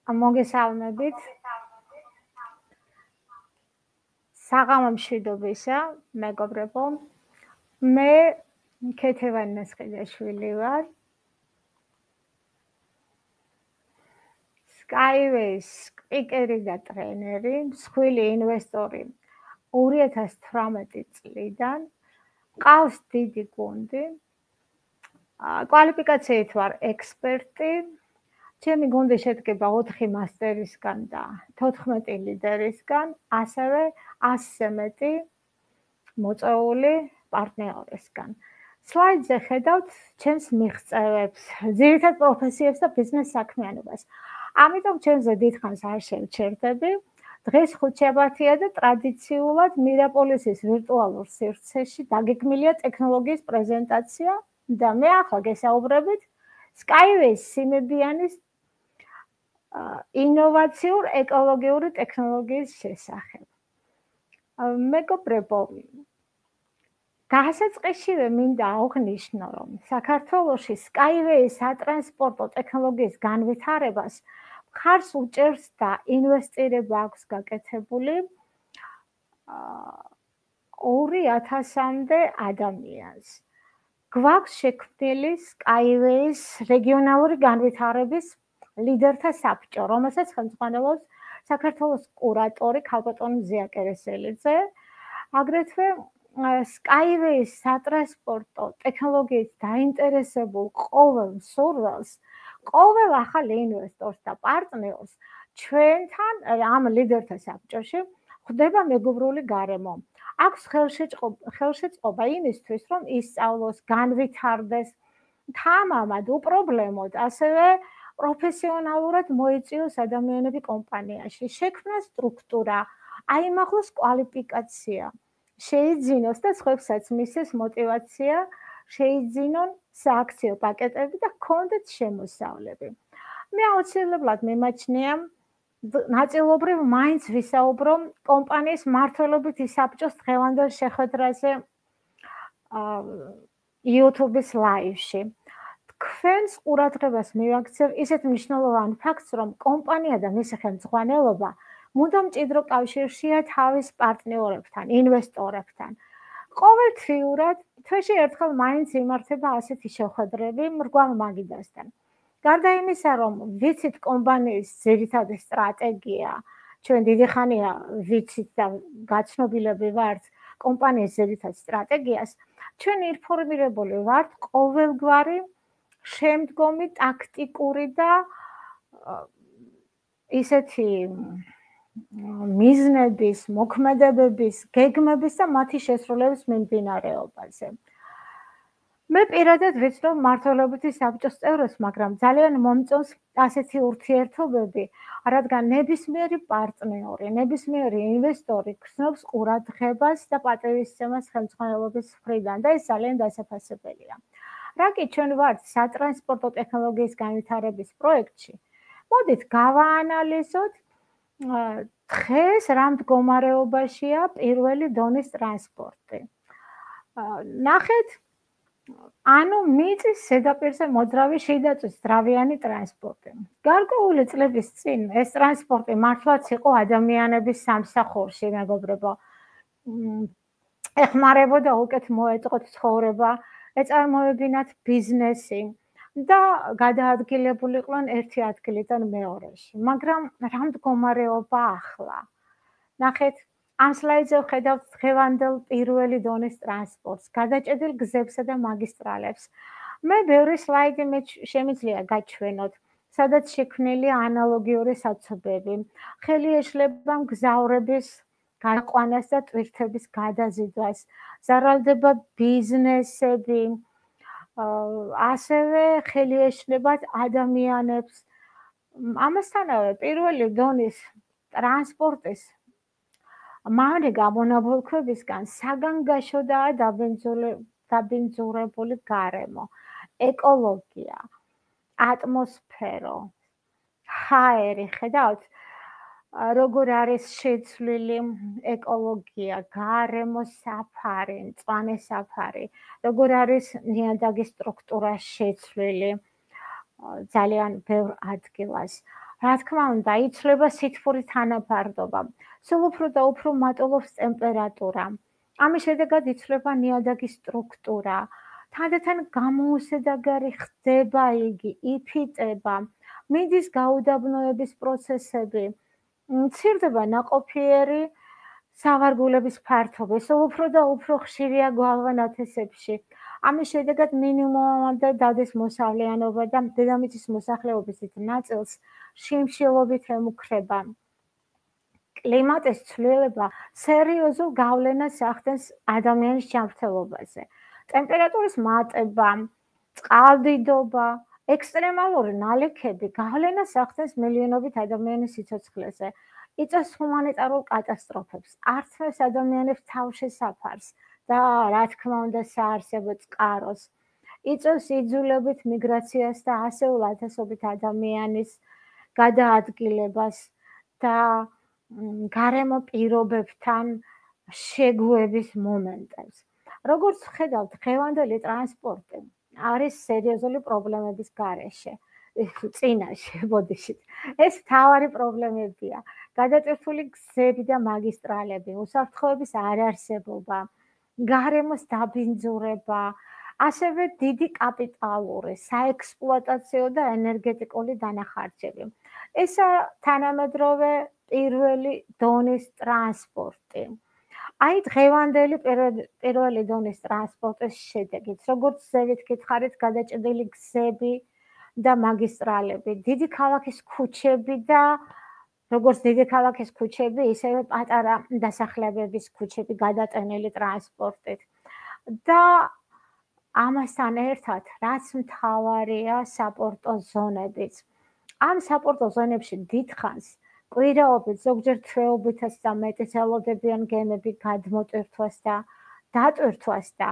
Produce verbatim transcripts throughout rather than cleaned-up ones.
მოგესალმებით. საღამო მშვიდობისა, მეგობრებო. მე ქეთევან ნასყიდაშვილი ვარ. SkyWay-ს სპიკერი და ტრენერი, მსხვილი ინვესტორი ორი ათას თვრამეტი წლიდან. მყავს დიდი გუნდი. კვალიფიკაციით ვარ ექსპერტი. ჩემი გუნდი შედგება ოთხი მასტერისგან და თოთხმეტი ლიდერისგან, ასევე ასზე მეტი მოწვეული პარტნიორისგან. სლაიდზე ხედავთ ჩემს მიღწევებს, ძირითად პროფესიებს და ბიზნეს საქმიანობას. ამიტომ ჩემზე დიდხანს არ შევჩერდები. დღეს ხუთშაბათია და ტრადიციულად მირაპოლისის ვირტუალურ სივრცეში დაგეგმილია ტექნოლოგიის პრეზენტაცია და მე ახლა გესაუბრებით SkyWay-ს სიმებიანის ინოვაციურ ეკოლოგიური ტექნოლოგიის შესახებ. მეგობრებო, დასაწყისშივე მინდა აღვნიშნო, რომ საქართველოში SkyWay-ს სატრანსპორტო ტექნოლოგიის განვითარებას მხარს უჭერს და ინვესტირება აქვს გაკეთებული ორი ათასამდე ადამიანს. გვაქვს შექმნილი SkyWay-ს რეგიონალური განვითარების ლიდერთა საბჭო, რომელსაც ხელმძღვანელობს საქართველოს კურატორი ქალბატონი ზიაკერესელიძე. აგრეთვე SkyWay-ს სატრანსპორტო ტექნოლოგიით დაინტერესებულ ყოველ მსურველს, ყოველ ახალ ინვესტორს და პარტნიორს ჩვენთან ამ ლიდერთა საბჭოში ხვდება მეგობრული გარემო. აქვს ხელშეწყობა იმისთვის, რომ ისწავლოს, განვითარდეს თამამად, უპრობლემოდ, ასევე პროფესიონალურად მოიწვიოს ადამიანები კომპანიაში, შექმნას სტრუქტურა, აიმაღლოს კვალიფიკაცია, შეიძინოს და სხვებსაც მისცეს მოტივაცია, შეიძინონ სააქციო პაკეტები და ჰქონდეთ შემოსავლები. მე აუცილებლად მიმაჩნია ნაწილობრივ მაინც ვისაუბრო კომპანიის მმართველობითი საბჭოს დღევანდელ შეხვედრაზე YouTube-ის ლაივში. თქვენს ყურადღებას მივაქცევ ისეთ მნიშვნელოვან ფაქტს, რომ კომპანია და მისი ხელმძღვანელობა მუდამ მჭიდრო კავშირშია თავის პარტნიორებთან, ინვესტორებთან. ყოველთვიურად თვეში ერთხელ მაინც იმართება ასეთი შეხვედრები მრგვალ მაგიდასთან. გარდა იმისა, რომ ვიცით კომპანიის ძირითადი სტრატეგია, ჩვენ დიდი ხანია ვიცით და გაცნობილები ვართ კომპანიის ძირითად სტრატეგიას, ჩვენ ინფორმირებული ვართ ყოველგვარი შემდგომი ტაქტიკური და ისეთი მიზნების, მოქმედებების, გეგმების და მათი შესრულების მიმდინარეობაზე. მე პირადად ვიცნობ მმართველობითი საბჭოს წევრებს, მაგრამ ძალიან მომწონს ასეთი ურთიერთობები, რადგან ნებისმიერი პარტნიორი, ნებისმიერი ინვესტორი გრძნობს ყურადღებას და პატივისცემას ხელმძღვანელობის მხრიდან და ეს ძალიან დასაფასებელია. რა კი ჩვენ ვართ სატრანსპორტო ტექნოლოგიის განვითარების პროექტში, მოდით გავაანალიზოთ დღეს რა მდგომარეობაშია პირველი დონის ტრანსპორტი. ნახეთ, ანუ მიწის ზედაპირზე მოძრავი შიდაწვის ძრავიანი ტრანსპორტი. გარკვეული წლების წინ ეს ტრანსპორტი მართლაც იყო ადამიანების სამსახურში, მეგობრებო. ეხმარებოდა უკეთ მოეწყოთ ცხოვრება, ეწარმოებინათ ბიზნესი და გადაადგილებულიყვნენ ერთი ადგილიდან მეორეში. მაგრამ რა მდგომარეობა ახლა? ნახეთ, ამ სლაიდზე ვხედავთ დღევანდელ პირველი დონის ტრანსპორტს, გადაჭედილ გზებსა და მაგისტრალებს. მე ბევრი სლაიდი შემიძლია გაჩვენოთ, სადაც შექმნილია ანალოგიური საცობები. ხელი ეშლება მგზავრების გაყვანას და ტვირთების გადაზიდვას, ზარალდება ბიზნესები, ასევე ხელი ეშლებათ ადამიანებს. ამასთანავე პირველი დონის ტრანსპორტის მანე გამონაბოლქვებისგან საგანგაშოდაა დაბინძურებული გარემო, ეკოლოგია, ატმოსფერო, ჰაერი, ხედავთ, როგორ არის შეცვლილი ეკოლოგია, გარემო საფარი, მწვანე საფარი, როგორ არის ნიადაგის სტრუქტურა შეცვლილი ძალიან ბევრ ადგილას, რა თქმა უნდა, იცვლება სითბური თანაფარდობა, სულ უფრო და უფრო მატულობს ტემპერატურა. ამის შედეგად იცვლება ნიადაგის სტრუქტურა. თანდათან გამოუსადეგარი ხდება იგი, იფიტება, მიდის გაუდაბნოების პროცესები, მცირდება ნაყოფიერი სავარგულების ფართობი, სულ უფრო და უფრო ხშირია გვალვანათესებში. ამის შედეგად მინიმუმამდე დადის მოსავლიანობა და დედამიწის მოსახლეობის დიდ ნაწილს შიმშილობით ემუქრება. კლიმატის ცვლილება სერიოზულ გავლენას ახდენს ადამიანის ჯანმრთელობაზე. ტემპერატურის მატება, წყალდიდობა, ექსტრემალური ნალექები გავლენას ახდენს მილიონობით ადამიანის სიცოცხლეზე. იწვევს ჰუმანიტარულ კატასტროფებს, ართმევს ადამიანებს თავშესაფარს და რა თქმა უნდა საარსებო წყაროს. იწვევს იძულებით მიგრაციას და ასეულ ათასობით ადამიანის გადაადგილებას და გარემო პირობებთან შეგუების მომენტებს. როგორც ვხედავთ, დღევანდელი ტრანსპორტი არის სერიოზული პრობლემების გარეშე. წინაშე, ბოდიშით. ეს მთავარი პრობლემებია. გადატვირთული გზები და მაგისტრალები, უსაფრთხოების არარსებობა, გარემოს დაბინძურება, ასევე დიდი კაპიტალური, საექსპლუატაციო და ენერგეტიკული დანახარჯები. ესა თანამედროვე პირველი დონის ტრანსპორტი. აი დღევანდელი პირველი დონის ტრანსპორტის შედეგით, როგორც ზევით გითხარით, გადაჭედილი გზები და მაგისტრალები, დიდი ქალაქის ქუჩები და როგორც დიდი ქალაქის ქუჩები, ისევე პატარა დასახლებების ქუჩები გადატენილი ტრანსპორტით. და ამასთან ერთად, რაც მთავარია, საპორტო ზონებიც. ამ საპორტო ზონებში დიდხანს კვირაობით, ზოგჯერ თვეობითაც და მეტიც ელოდებიან გემები გადმოტვირთვას და დატვირთვას და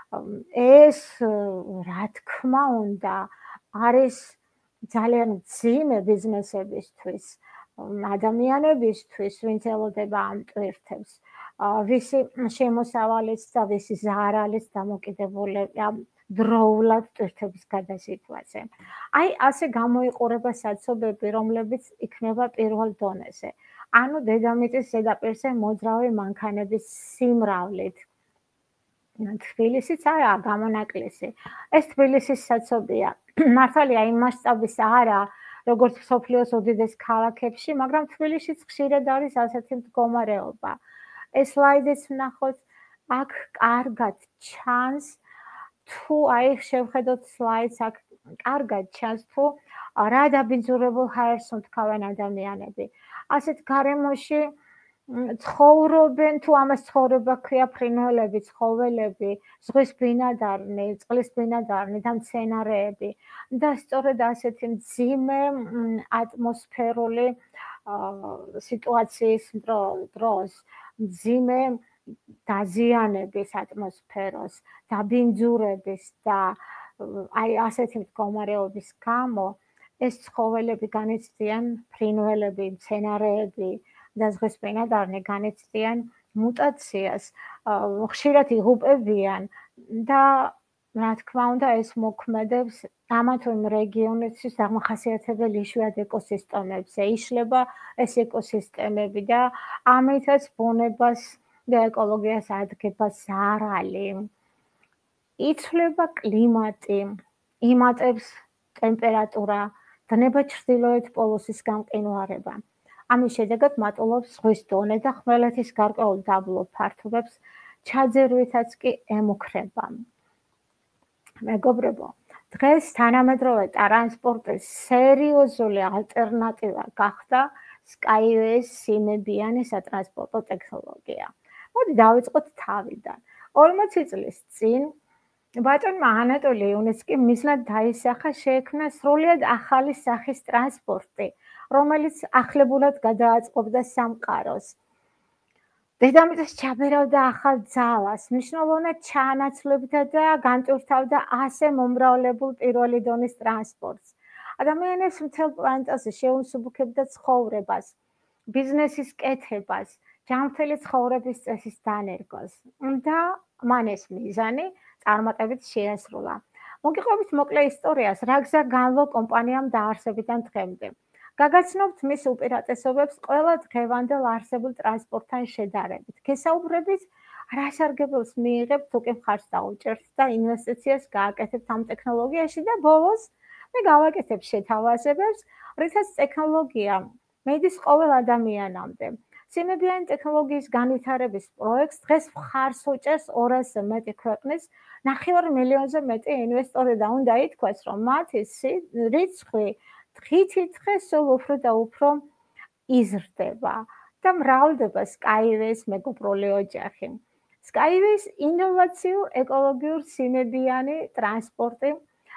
ეს რა თქმა უნდა არის ძალიან მძიმე ბიზნესებისთვის, ადამიანებისთვის, ვინც ელოდება ამ ტვირთებს, ვისი შემოსავალიც და ვისი ზარალიც დამოკიდებულია დროულად ტვირთების გადასიტვაზე. აი ასე გამოიყურება საცობები, რომლებიც იქნება პირველ დონეზე. ანუ დედამიწის ზედაპირზე მოძრავი მანქანების სიმრავლით. თბილისიც არაა გამონაკლისი. ეს თბილისის საცობია. მართალია იმ მასშტაბის არა, როგორც მსოფლიოს უდიდეს ქალაქებში, მაგრამ თბილისშიც ხშირად არის ასეთი მდგომარეობა. ეს სლაიდიც ვნახოთ, აქ კარგად ჩანს, თუ აი შევხედოთ სლაიდს, აქ კარგად ჩანს, თუ რა დაბინძურებულ ჰაერს უთქავენ ადამიანები. ასეთ გარემოში ცხოვრობენ, თუ ამას ცხოვრება ქვია, ფრინველები, ცხოველები, ზღვის ბინადარნი, წყლის ბინადარნი და მცენარეები. და სწორედ ასეთი მძიმე ატმოსფერული სიტუაციის დროს, მძიმე დაზიანების ატმოსფეროს, დაბინძურების და აი ასეთი მდგომარეობის გამო ეს ცხოველები განიცდიან, ფრინველები, მცენარეები და ზღვის ბინადარნი განიცდიან მუტაციას, ხშირად იღუპებიან და რა თქმა უნდა ეს მოქმედებს ამა თუ იმ რეგიონებში დამახასიათებელ იშვიათ ეკოსისტემებზე. იშლება ეს ეკოსისტემები და ამითაც ბუნებას და ეკოლოგიას ადგება ზარალი. იცვლება კლიმატი, იმატებს ტემპერატურა, დნება ჩრდილოეთ პოლუსის გამყინვარება. ამის შედეგად მატულობს ზღვის დონე და ხმელეთის გარკვეულ დაბლობ ფართობებს, ჩაძირვითაც კი ემუქრება. მეგობრებო, დღეს თანამედროვე ტრანსპორტის სერიოზული ალტერნატივა გახდა SkyWay-ს სიმებიანი სატრანსპორტო ტექნოლოგია. მოდი დავიწყოთ თავიდან. ორმოცი წლის წინ ბატონმა ანატოლი იუნესკიმ მიზნად დაისახა შეექმნა სრულიად ახალი სახის ტრანსპორტი, რომელიც ახლებურად გადააწყობდა სამყაროს. დედამიწას ჩაბერავდა ახალ ძალას, მნიშვნელოვნად ჩაანაცვლებდა და განტვირთავდა ასე მომრავლებულ პირველი დონის ტრანსპორტს. ადამიანებს მთელ პლანეტაზე შეუმსუბუქებდა ცხოვრებას, ბიზნესის კეთებას, ჯანმრთელი ცხოვრების წესის დანერგოს და მან ეს მიზანი წარმატებით შეასრულა. მოგიყვებით მოკლე ისტორიას, რა გზა განვლო კომპანიამ დაარსებიდან დღემდე. გაგაცნობთ მის უპირატესობებს ყველა დღევანდელ არსებულ ტრანსპორტთან შედარებით. გესაუბრებით, რა სარგებელს მიიღებთ, თუ კი მხარს დაუჭერთ და ინვესტიციას გააკეთებთ ამ ტექნოლოგიაში და ბოლოს მე გავაკეთებ შეთავაზებებს, რითაც ტექნოლოგია მედის ყოველ ადამიანამდე. სიმებიანი ტექნოლოგიის განვითარების პროექტს დღეს მხარს უჭერს ორასზე მეტი ქვეყნის ნახევარ მილიონზე მეტი ინვესტორი და უნდა ითქვას, რომ მათი რიცხვი დღითი დღე სულ უფრო და უფრო იზრდება და მრავლდება SkyWay-ს მეგობრული ოჯახი. SkyWay-ს ინოვაციურ ეკოლოგიურ სიმებიანი ტრანსპორტი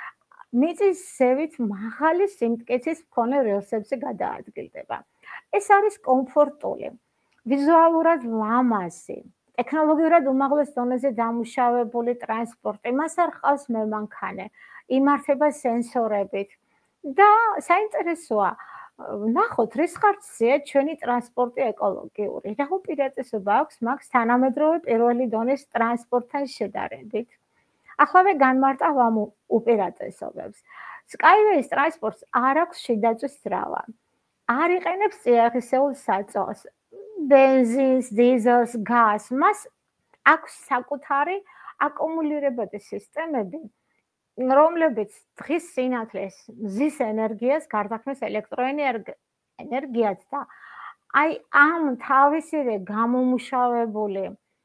მიწისზევით მაღალი სიმტკიცის მქონე რელსებზე გადაადგილდება. ეს არის კომფორტული, ვიზუალურად ლამაზი, ტექნოლოგიურად უმაღლეს დონეზე დამუშავებული ტრანსპორტი. მას არ ჰყავს მემანქანე, იმართება სენსორებით და საინტერესოა, ნახოთ, რის ხარჯზეა ჩვენი ტრანსპორტი ეკოლოგიური. რა უპირატესობა აქვს მაგს თანამედროვე პირველი დონის ტრანსპორტთან შედარებით? ახლავე განმარტავ ამ უპირატესობებს. SkyWay-ს ტრანსპორტს არ აქვს შიდაწვის ძრავა. არ იყენებს წიაღისეულ საწოლს, ბენზინს, დიზელს, გაზს. მას აქვს საკუთარი აკუმულირებადი სისტემები, რომლებიც დღის სინათლეს, მზის ენერგიას გარდაქმნის ელექტროენერგიად და აი ამ თავისივე გამომუშავებული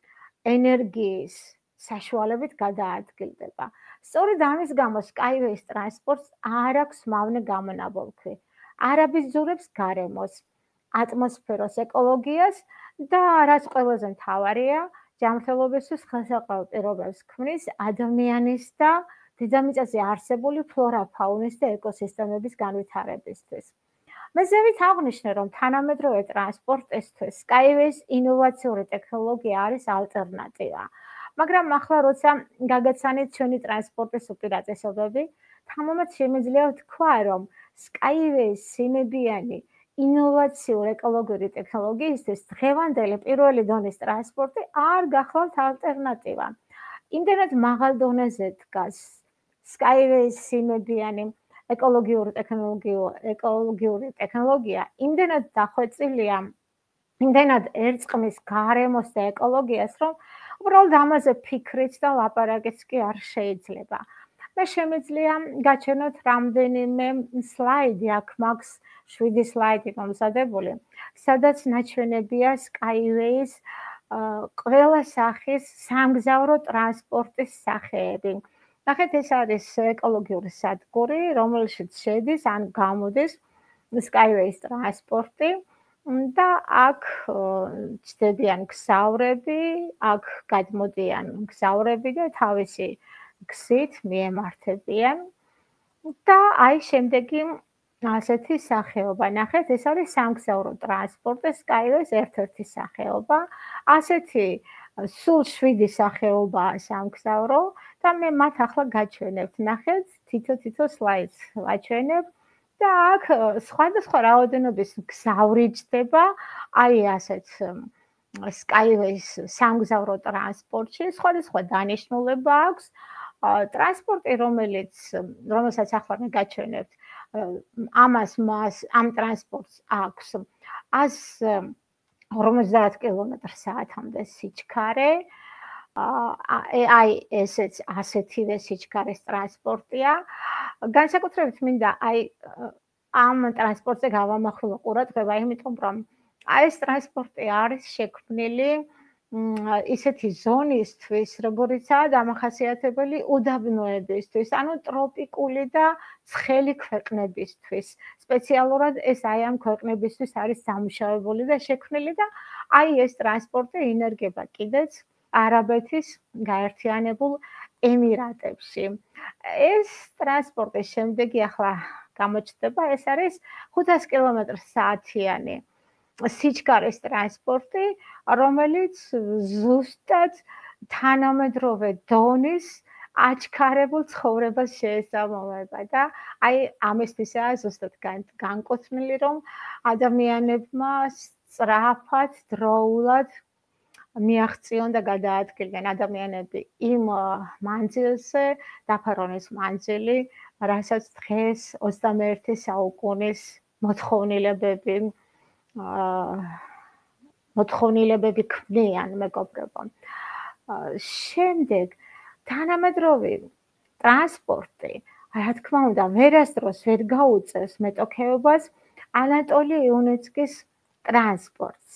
ენერგიის საშუალებით გადაადგილდება. სწორედ ამის გამო SkyWay-ს ტრანსპორტს არ აქვს მავნე გამონაბოლქვი. არ აბიძურებს გარემოს, ატმოსფეროს, ეკოლოგიას და რაც ყველაზე მთავარია, ჯანმრთელობისთვის ხელსაყრელ პირობებს ქმნის ადამიანის და დედამიწაზე არსებული ფლორა-ფაუნის და ეკოსისტემების განვითარებისთვის. მე ზევით აღვნიშნე, რომ თანამედროვე ტრანსპორტისთვის SkyWay-ს ინოვაციური ტექნოლოგია არის ალტერნატივა. მაგრამ ახლა როცა გაგაცანით ჩვენი ტრანსპორტის უპირატესობები, თამამად შემიძლია ვთქვა, რომ SkyWay-ს სიმებიანი ინოვაციური ეკოლოგიური ტექნოლოგიისთვის დღევანდელი პირველი დონის ტრანსპორტი არ გახლავთ ალტერნატივა. იმდენად მაღალ დონეზე დგას SkyWay-ს სიმებიანი ეკოლოგიური ტექნოლოგია, იმდენად დახვეწილია, იმდენად ერწყმის გარემოს და ეკოლოგიას, რომ უბრალოდ ამაზე ფიქრიც და ლაპარაკიც კი არ შეიძლება. მე შემიძლია გაჩვენოთ რამდენიმე სლაიდი, აქ მაქვს შვიდი სლაიდი მომზადებული, სადაც ნაჩვენებია SkyWay-ს ყველა სახის სამგზავრო ტრანსპორტის სახეები. ნახეთ, ეს არის ეკოლოგიური სადგური, რომელშიც შედის ან გამოდის SkyWay-ს ტრანსპორტი და აქ ჩდებიან გზავრები, აქ გადმოდიან გზავრები და თავისი გზით მიემართებიან და აი შემდეგი ასეთი სახეობა. ნახეთ, ეს არის სამგზავრო ტრანსპორტი, SkyWay-ს ერთ-ერთი სახეობა. ასეთი სულ შვიდი სახეობაა სამგზავრო და მე მათ ახლა გაჩვენებთ. ნახეთ, თითო-თითო სლაიდს ვაჩვენებ და აქ სხვადასხვა რაოდენობის გზავრი ჯდება, აი ასეთ SkyWay-ს სამგზავრო ტრანსპორტში, სხვადასხვა დანიშნულება აქვს. ტრანსპორტი, რომელიც რომელსაც ახლა მე გაჩვენებთ, ამას მას ამ ტრანსპორტს აქვს ას ორმოცდაათ კილომეტრ საათამდე სიჩქარე. აი ესეც ასეთივე სიჩქარის ტრანსპორტია. განსაკუთრებით მინდა აი ამ ტრანსპორტზე გავამახვილო ყურადღება, იმიტომ რომ აი ეს ტრანსპორტი არის შექმნილი ისეთი ზონისთვის, როგორიცაა დამახასიათებელი უდაბნოებისთვის, ანუ ტროპიკული და ცხელი ქვეყნებისთვის. სპეციალურად ეს აი ამ ქვეყნებისთვის არის დამუშავებული და შექმნილი და აი ეს ტრანსპორტი ინერგება კიდეც არაბეთის გაერთიანებულ ემირატებში. ეს ტრანსპორტი შემდეგი ახლა გამოჩნდება, ეს არის ხუთას კილომეტრ საათიანი სიჩქარის ტრანსპორტი, რომელიც ზუსტად თანამედროვე დონის აჩქარებულ ცხოვრებას შეესაბამება და აი ამისთვისაა ზუსტად განკუთვნილი, რომ ადამიანებმა სწრაფად, დროულად მიაღწიონ და გადაადგილდნენ ადამიანები იმ მანძილზე, დაფარონის მანძილი, რასაც დღეს ოცდამეერთე საუკუნის მოთხოვნილებები მოთხოვნილებები ქმნიან მეგობრებო. შემდეგ თანამედროვე ტრანსპორტი, რა თქმა უნდა, ვერასდროს ვერ გაუწევს მეტოქეობას ანატოლი იუნეცკის ტრანსპორტს.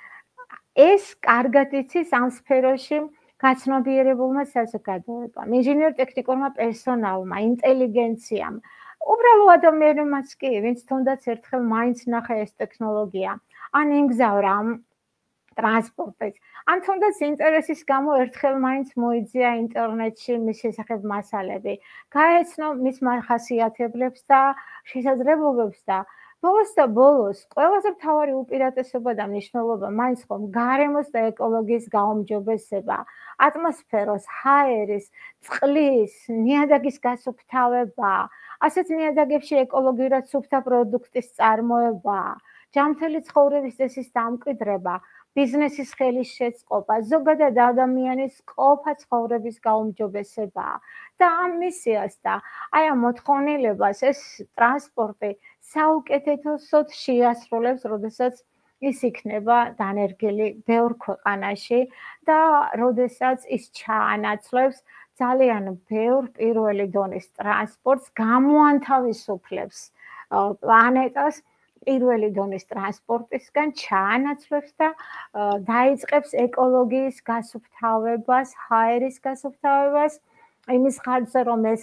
ეს კარგად იცის ამ სფეროში გაცნობიერებულმა საზოგადოებამ, ინჟინერ-ტექნიკურმა პერსონალმა, ინტელიგენციამ, უბრალო ადამიანებმაც კი, ვინც თუნდაც ერთხელ მაინც ნახა ეს ტექნოლოგია, ან იმგზავრა ამ ტრანსპორტით, ან თუნდაც ინტერესის გამო ერთხელ მაინც მოიძია ინტერნეტში მის შესახებ მასალები, გაეცნო მის ხასიათებლებს და შესაძლებლობებს და ბოლოს და ბოლოს ყველაზე მთავარი უპირატესობა და მნიშვნელობა მაინც ხომ გარემოს და ეკოლოგიის გაუმჯობესება, ატმოსფეროს, ჰაერის, წყლის, ნიადაგის გასუფთავება, ასეთ ნიადაგებში ეკოლოგიურად სუფთა პროდუქტის წარმოება, ჯანმრთელი ცხოვრების წესის დამკვიდრება, ბიზნესის ხელის შეწყობა, ზოგადად ადამიანის ყოფა ცხოვრების გაუმჯობესება და ამ მისიას და აი ამ მოთხოვნილებას ეს ტრანსპორტი საუკეთესოდ შეასრულებს, როდესაც ის იქნება დანერგილი ბევრ ქვეყანაში და როდესაც ის ჩაანაცვლებს ძალიან ბევრ პირველი დონის ტრანსპორტს, გამოანთავისუფლებს პლანეტას პირველი დონის ტრანსპორტისგან, ჩაანაცვლებს და დაიწყებს ეკოლოგიის გასუფთავებას, ჰაერის გასუფთავებას, იმის ხარჯზე, რომ ეს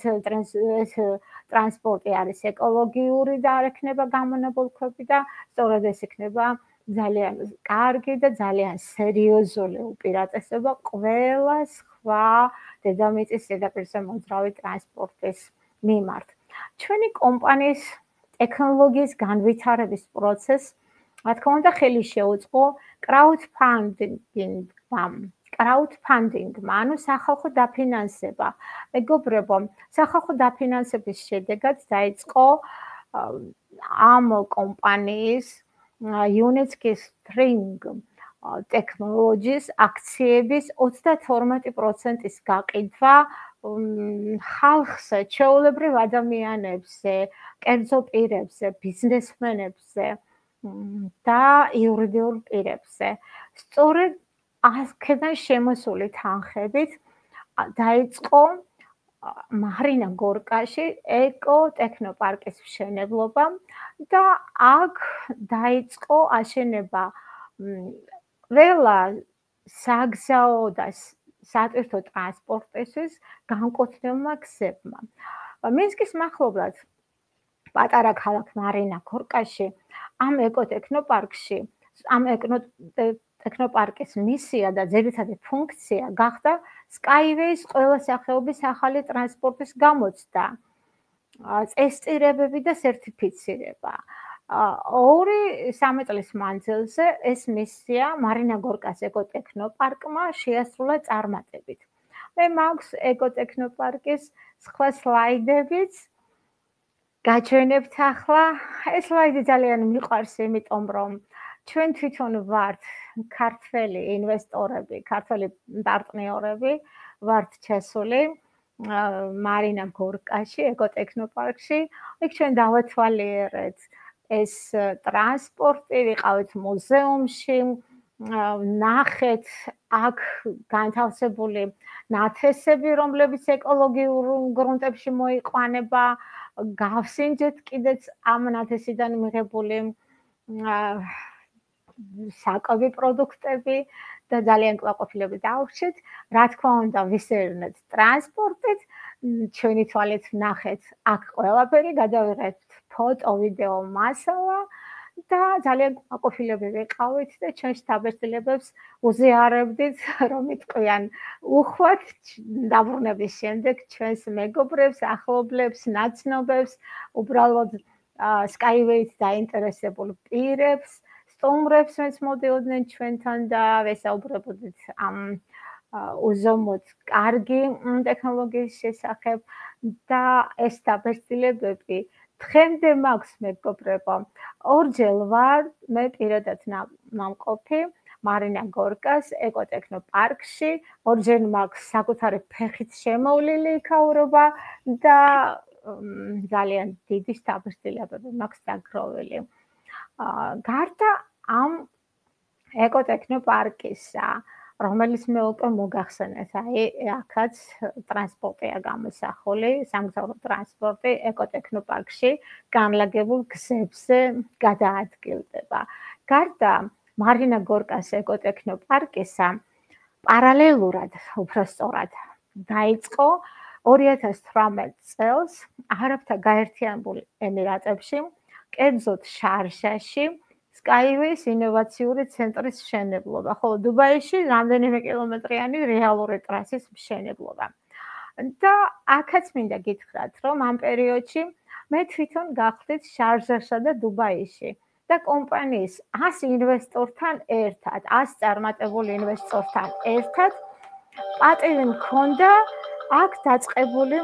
ტრანსპორტი არის ეკოლოგიური და არ ექნება გამონაბოლქვები და სწორედ ეს იქნება ძალიან კარგი და ძალიან სერიოზული უპირატესობა ყველა სხვა დედამიწის ზედაპირზე მოძრავი ტრანსპორტის მიმართ. ჩვენი კომპანიის ტექნოლოგიის განვითარების პროცესს, რა თქმა უნდა, ხელი შეუწყო კრაუდფანდინგმა, კრაუდფანდინგმა, ანუ სახალხო დაფინანსება. მეგობრებო, სახალხო დაფინანსების შედეგად დაიწყო ამ კომპანიის იუნეცკის String ტექნოლოგიის აქციების ოცდათორმეტი პროცენტის გაყიდვა ხალხზე, ჩვეულებრივ ადამიანებზე, კერძო პირებზე, ბიზნესმენებზე და იურიდიულ პირებზე. სწორედ აქედან შემოსული თანხებით დაიწყო მარინა გორკაში ეკო-ტექნოპარკის მშენებლობა და აქ დაიწყო აშენება ყველა საგზაო და სატვირთო ტრანსპორტისთვის განკუთვნილმა გზებმა. მინსკის მახლობლად პატარა ქალაქ მარინა გორკაში ამ ეკო-ტექნოპარკში, ამ ეკო-ტექნოპარკის მისია და ძირითადი ფუნქცია გახდა SkyWay-ს ყველა სახეობის ახალი ტრანსპორტის გამოცდა, ტესტირებები და სერტიფიცირება. ორი სამი წლის მანძილზე ეს მისია მარინა გორკას ეკო-ტექნოპარკმა შეასრულა წარმატებით. მე მაქვს ეკო-ტექნოპარკის სხვა სლაიდებიც, გაჩვენებთ ახლა. ეს სლაიდი ძალიან მიყვარს, იმიტომ რომ ჩვენ თვითონ ვართ ქართველი ინვესტორები, ქართველი პარტნიორები, ვართ ჩასული მარინა გორკაში, ეკო-ტექნოპარკში. იქ ჩვენ დავათვალიერეთ ეს ტრანსპორტი, ვიყავით მუზეუმში, ნახეთ აქ განთავსებული ნათესები, რომლებიც ეკოლოგიურ გრუნტებში მოიყვანება, გავსინჯეთ კიდეც ამ ნათესიდან მიღებული საკვები პროდუქტები და ძალიან კმაყოფილებით დავვრჩით. რა თქმა უნდა, ვისერნეთ ტრანსპორტით, ჩვენი თვალით ვნახეთ აქ ყველაფერი, გადავიღეთ ფოტო, ვიდეო მასალა და ძალიან კმაყოფილები ვიყავით და ჩვენ შთაბეჭდილებებს უზიარებდით, რომ იტყვიან უხვად დაბრუნების შემდეგ ჩვენს მეგობრებს, ახლობლებს, ნაცნობებს, უბრალოდ SkyWay-ს დაინტერესებულ პირებს, სტუმრებს, ვინც მოდიოდნენ ჩვენთან და ვესაუბრებოდით ამ უზომოდ კარგი ტექნოლოგიის შესახებ და ეს დაბეჭდილებები დღემდე მაქვს, მეგობრებო. ორჯერ ვარ მე პირადად ნამყოფი მარინა გორკას ეკო-ტექნოპარკში, ორჯერ მაქვს საკუთარი ფეხით შემოვლილი იქაურობა და ძალიან დიდი სტაბილიზებები მაქვს დაგროვილი. გარდა ამ ეკოტექნოპარკისა, რომელიც მე უკვე მოგახსენეთ, აი აქაც ტრანსპორტია გამოსახული, სამგზავრო ტრანსპორტი ეკოტექნოპარკში განლაგებულ გზებზე გადაადგილდება. გარდა მარინა გორკას ეკოტექნოპარკისა, პარალელურად, უფრო სწორად, დაიწყო ორი ათას თვრამეტ წელს არაბთა გაერთიანებულ ემირატებში, კერძოდ შარჟაში, SkyWay-ს ინოვაციური ცენტრის მშენებლობა, ხოლო დუბაიში რამდენიმე კილომეტრიანი რეალური ტრასის მშენებლობა. და აქაც მინდა გითხრათ, რომ ამ პერიოდში მე თვითონ გავხდით შარჟაშა და დუბაიში და კომპანიის ას ინვესტორთან ერთად, ას წარმატებულ ინვესტორთან ერთად პატივი მქონდა აქ დაწყებული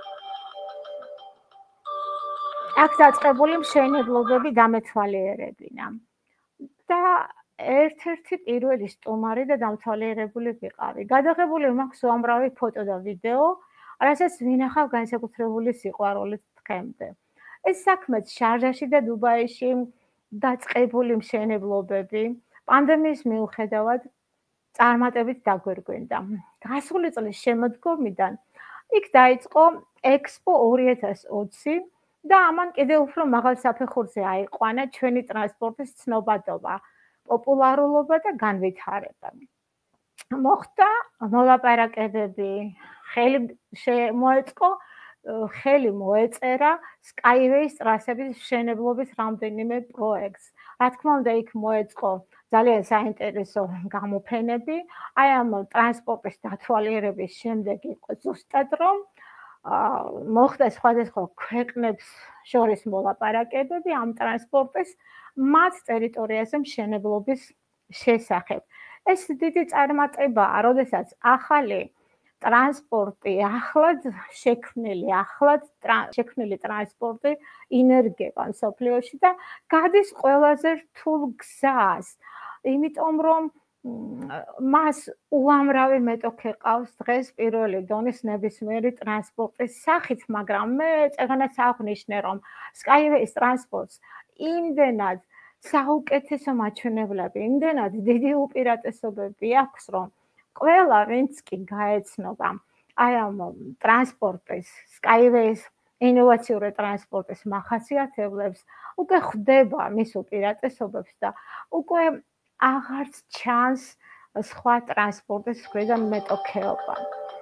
აქ დაწყებული მშენებლობები დამეთვალიერებინა. და ერთ-ერთი პირველი სტუმარი და დამთვალიერებული ვიყავი. გადაღებული მაქვს უამრავი ფოტო და ვიდეო, რასაც ვინახავ განსაკუთრებული სიყვარულით დღემდე. ეს საქმეც შარჟაში და დუბაიში დაწყებული მშენებლობები პანდემიის მიუხედავად წარმატებით დაგვირგვინდა. გასული წლის შემოდგომიდან იქ დაიწყო ექსპო ორი ათას ოცი და ამან კიდევ უფრო მაღალ საფეხურზე აიყვანა ჩვენი ტრანსპორტის ცნობადობა, პოპულარულობა და განვითარება. მოხდა მოლაპარაკებები, ხელი მოეწყო, ხელი მოეწერა SkyWay-ს ტრასების მშენებლობის რამდენიმე პროექტს. რა თქმა უნდა, იქ მოეწყო ძალიან საინტერესო გამოფენები. აი ამ ტრანსპორტის დათვალიერების შემდეგ იყო ზუსტად რომ მოხდა სხვადასხვა ქვეყნებს შორის მოლაპარაკებები ამ ტრანსპორტის მათ ტერიტორიაზე მშენებლობის შესახებ. ეს დიდი წარმატებაა, როდესაც ახალი ტრანსპორტი, ახლად შექმნილი, ახლად შექმნილი ტრანსპორტი ინერგება მსოფლიოში და გადის ყველაზე რთულ გზას. იმიტომ რომ მას უამრავი მეტოქე ყავს დღეს პირველი დონის ნებისმიერი ტრანსპორტის სახით, მაგრამ მე წეგანაც აღვნიშნე, რომ SkyWay-ს ტრანსპორტს იმდენად საუკეთესო მაჩვენებლები, იმდენად დიდი უპირატესობები აქვს, რომ ყველა ვინც კი გაეცნობა აი ამ ტრანსპორტის, SkyWay-ს ინოვაციური ტრანსპორტის მახასიათებლებს, უკვე ხვდება მის უპირატესობებს და უკვე აღარც ჩანს სხვა ტრანსპორტის მხრიდან მეტოქეობა.